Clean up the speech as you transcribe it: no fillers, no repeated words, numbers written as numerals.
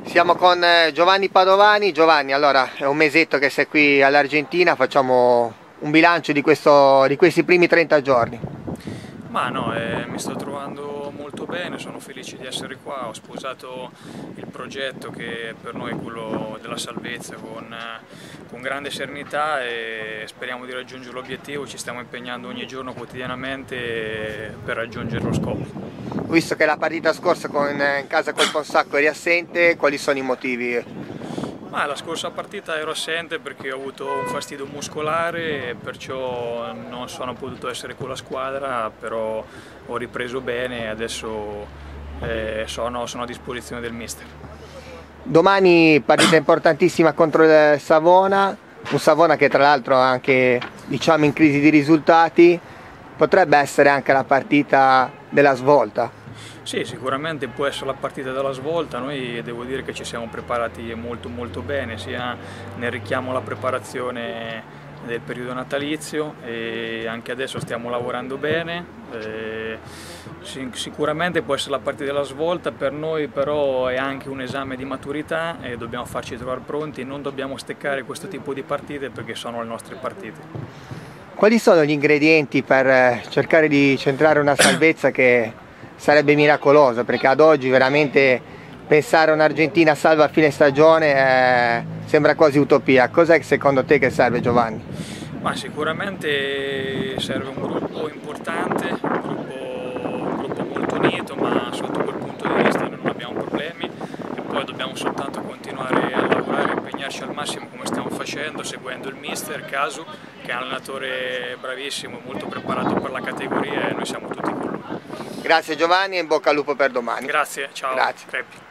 Siamo con Giovanni Padovani. Giovanni, allora è un mesetto che sei qui all'Argentina, facciamo un bilancio di questi primi 30 giorni. Ma no, mi sto trovando molto bene, sono felice di essere qua, ho sposato il progetto che per noi è quello della salvezza con grande serenità e speriamo di raggiungere l'obiettivo, ci stiamo impegnando ogni giorno quotidianamente per raggiungere lo scopo. Ho visto che la partita scorsa in casa col Fonsacco eri assente, quali sono i motivi? Ma la scorsa partita ero assente perché ho avuto un fastidio muscolare e perciò non sono potuto essere con la squadra, però ho ripreso bene e adesso sono a disposizione del mister. Domani partita importantissima contro il Savona, un Savona che tra l'altro è anche diciamo in crisi di risultati, potrebbe essere anche la partita della svolta. Sì, sicuramente può essere la partita della svolta, noi devo dire che ci siamo preparati molto bene, sia nel richiamo alla preparazione del periodo natalizio e anche adesso stiamo lavorando bene. Sicuramente può essere la partita della svolta, per noi però è anche un esame di maturità e dobbiamo farci trovare pronti, non dobbiamo steccare questo tipo di partite perché sono le nostre partite. Quali sono gli ingredienti per cercare di centrare una salvezza che sarebbe miracolosa, perché ad oggi veramente pensare a un'Argentina salva a fine stagione sembra quasi utopia. Cos'è secondo te che serve, Giovanni? Ma sicuramente serve un gruppo importante, un gruppo molto unito, ma sotto quel punto di vista noi non abbiamo problemi e poi dobbiamo soltanto continuare a lavorare e impegnarci al massimo come stiamo facendo, seguendo il mister Casu, che è un allenatore bravissimo, molto preparato per la categoria e noi siamo tutti con lui. Grazie Giovanni e in bocca al lupo per domani. Grazie, ciao. Grazie. Crepi.